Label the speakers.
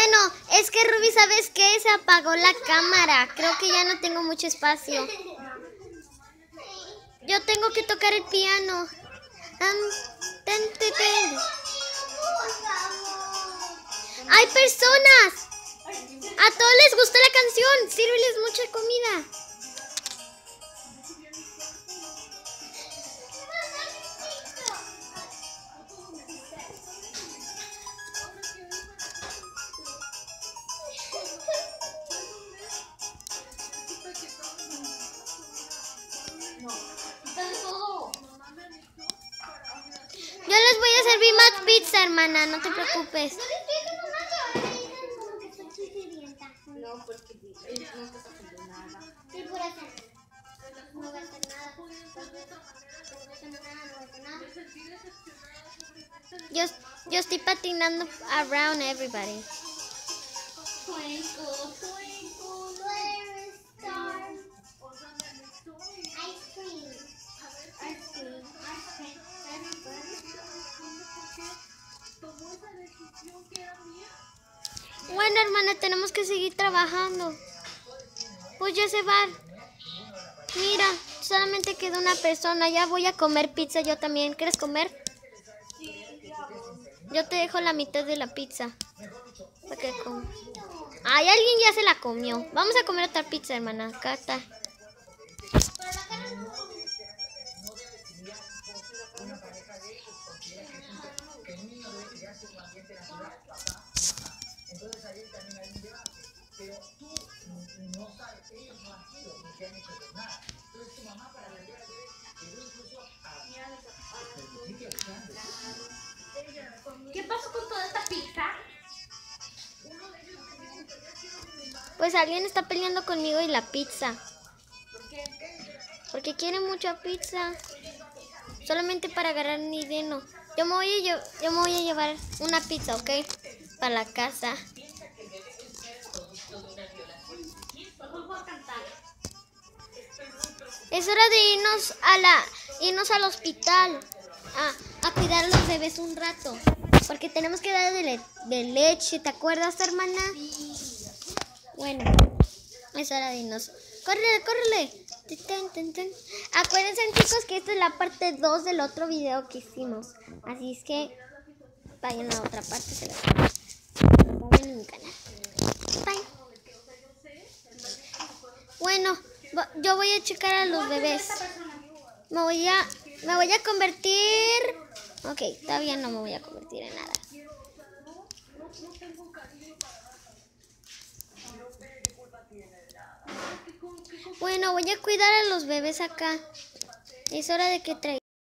Speaker 1: Bueno, es que Ruby, ¿sabes qué? Se apagó la cámara. Creo que ya no tengo mucho espacio. Yo tengo que tocar el piano. ¡Hay personas! A todos les gusta la canción. Sírveles mucha comida. Yo les voy a servir más pizza, hermana. No te preocupes.
Speaker 2: No, porque no está haciendo nada.
Speaker 1: Sí, por eso. No voy a hacer nada. Yo estoy patinando around everybody.
Speaker 2: Twinkle, twinkle, little star. Ice cream. Ice cream. Ice cream.
Speaker 1: Bueno, hermana, tenemos que seguir trabajando. Pues ya se van. Mira, solamente queda una persona. Ya voy a comer pizza yo también. ¿Quieres comer? Yo te dejo la mitad de la pizza. Para que comas. Ay, alguien ya se la comió. Vamos a comer otra pizza, hermana. Acá está.
Speaker 2: ¿Qué pasó con toda esta pizza?
Speaker 1: Pues alguien está peleando conmigo y la pizza.
Speaker 2: ¿Por qué?
Speaker 1: Porque quiere mucha pizza. Solamente para agarrar mi dinero. Yo me voy a llevar una pizza, ¿ok? Para la casa. Es hora de irnos al hospital. A cuidar a los bebés un rato. Porque tenemos que dar de leche. ¿Te acuerdas, hermana? Bueno, es hora de irnos. ¡Córrele, córrele! Acuérdense, chicos, que esta es la parte 2 del otro video que hicimos. Así es que vayan a otra parte. Se las ven en mi canal. Bye. Bueno, yo voy a checar a los bebés. Me voy a convertir. Ok, todavía no me voy a convertir en nada. Bueno, voy a cuidar a los bebés acá. Es hora de que traigan.